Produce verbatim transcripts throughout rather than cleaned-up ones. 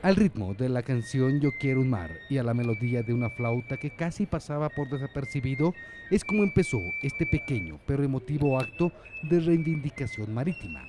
Al ritmo de la canción Yo quiero un mar y a la melodía de una flauta que casi pasaba por desapercibido, es como empezó este pequeño pero emotivo acto de reivindicación marítima.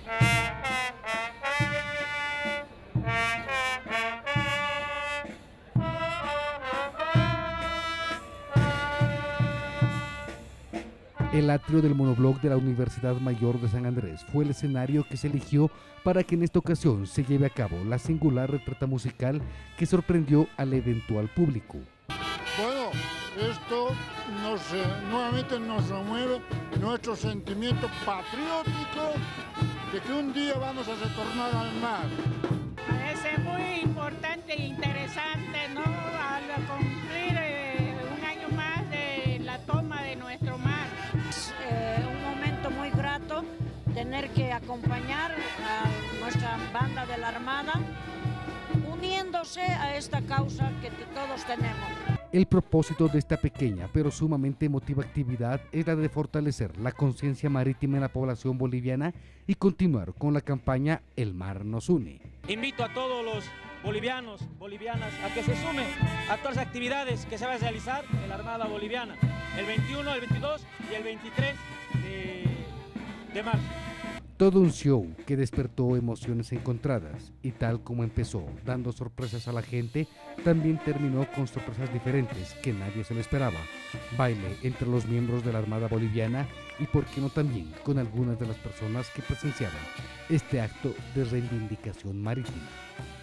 El atrio del monobloc de la Universidad Mayor de San Andrés fue el escenario que se eligió para que en esta ocasión se lleve a cabo la singular retrata musical que sorprendió al eventual público. Bueno, esto nos, eh, nuevamente nos remueve nuestro sentimiento patriótico de que un día vamos a retornar al mar. Parece muy importante e interesante, ¿no? Al cumplir eh, un año más de la toma de nuestro mar. Es eh, un momento muy grato tener que acompañar a nuestra banda de la Armada, uniéndose a esta causa que todos tenemos. El propósito de esta pequeña pero sumamente emotiva actividad es la de fortalecer la conciencia marítima en la población boliviana y continuar con la campaña El mar nos une. Invito a todos los bolivianos, bolivianas, a que se sumen a todas las actividades que se van a realizar en la Armada Boliviana el veintiuno, el veintidós y el veintitrés de, de marzo. Todo un show que despertó emociones encontradas y tal como empezó dando sorpresas a la gente, también terminó con sorpresas diferentes que nadie se lo esperaba. Baile entre los miembros de la Armada Boliviana y por qué no también con algunas de las personas que presenciaron este acto de reivindicación marítima.